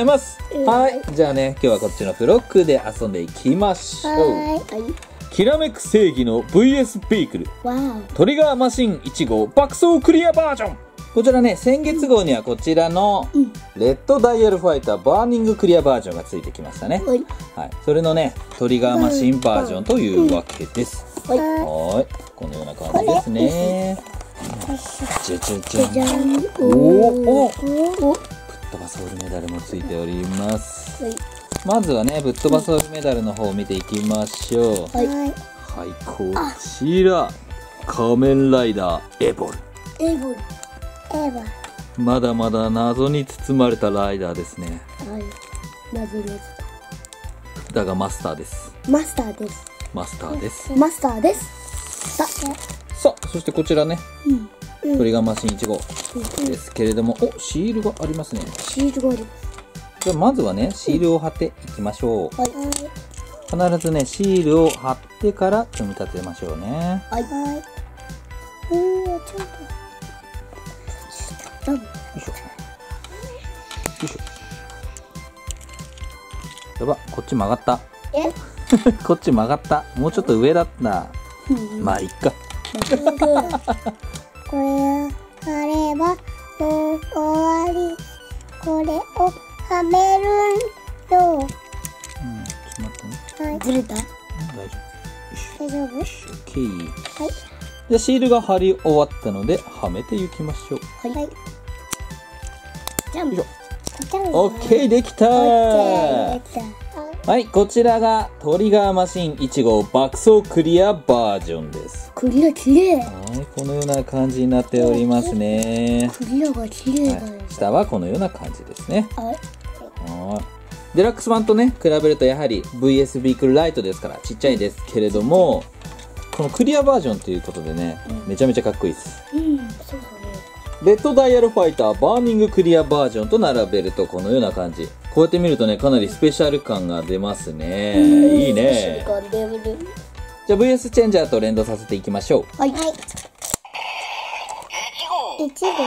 います。はい。じゃあね、今日はこっちのフロックで遊んでいきましょう。きらめく正義の VS ビークル。トリガーマシン1号爆走クリアバージョン。こちらね、先月号にはこちらのレッドダイヤルファイターバーニングクリアバージョンがついてきましたね。はい。それのね、トリガーマシンバージョンというわけです。はい。このような感じですね。じゃじゃじゃん。おお。ぶっ飛ばソウルメダルもついております。まずはね、ぶっ飛ばソウルメダルの方を見ていきましょう。はい、こちら仮面ライダーエボル。まだまだ謎に包まれたライダーですね。だがマスターです。さあ、そしてこちらね、トリガーマシン1号ですけれども、お、シールがありますね。じゃあまずはね、シールを貼っていきましょう。必ずね、シールを貼ってから組み立てましょうね。よいしょ。やば、こっち曲がった。こっち曲がった。もうちょっと上だった。まあいっか。 これ貼れば終わり。これをはめるよ。 ちょっと待ってね。 ずれた？ 大丈夫。 オッケー。じゃあシールが貼り終わったのではめていきましょう。オッケー、できたー。はい、こちらがトリガーマシン1号爆走クリアバージョンです。 クリア綺麗。 はい、このような感じになっておりますね。 クリアが綺麗だね。 下はこのような感じですね。デラックス版とね比べるとやはり VS ビークルライトですからちっちゃいですけれども、このクリアバージョンということでね、めちゃめちゃかっこいいです。レッドダイヤルファイターバーニングクリアバージョンと並べるとこのような感じ。こうやって見るとね、かなりスペシャル感が出ますね。いいね。じゃあ VS チェンジャーと連動させていきましょう。 1号。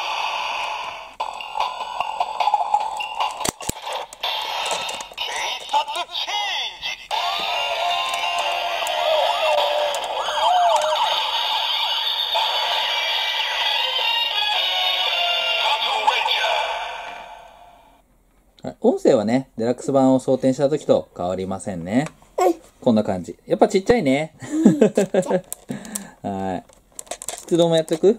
音声はね、デラックス版を装填した時と変わりませんね。こんな感じ。やっぱちっちゃいね。はい。出動もやっていく？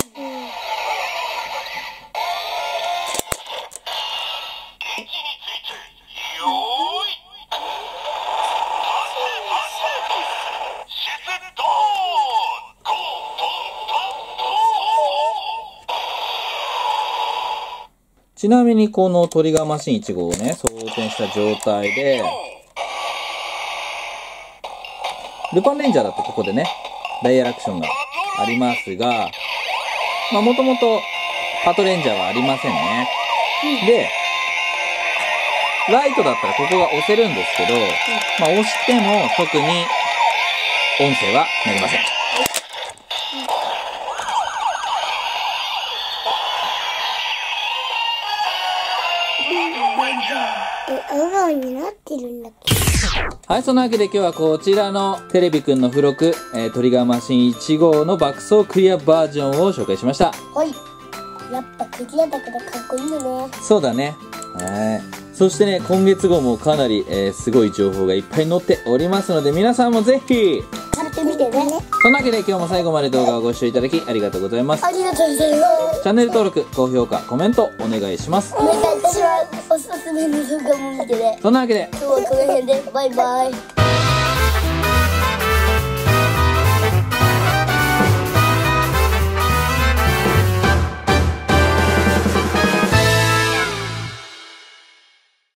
ちなみにこのトリガーマシン1号をね、装填した状態で、ルパンレンジャーだとここでね、ダイヤルアクションがありますが、まあもともとパトレンジャーはありませんね。で、 ライトだったらここが押せるんですけど、まあ押しても特に音声はなりません。 青になってるんだっけ。 はい、そのわけで今日はこちらのテレビくんの付録、トリガーマシン1号の爆走クリアバージョンを紹介しました。 はい。やっぱクリアだからかっこいいよね。 そうだね。はい。そしてね、今月号もかなり、すごい情報がいっぱい載っておりますので、皆さんもぜひやってみてね。 そんなわけで今日も最後まで動画をご視聴いただきありがとうございます。 ありがとうございます。 チャンネル登録、高評価、コメントお願いします。 お願いします。おすすめの動画も見てね。 そんなわけで今日はこの辺でバイバイ。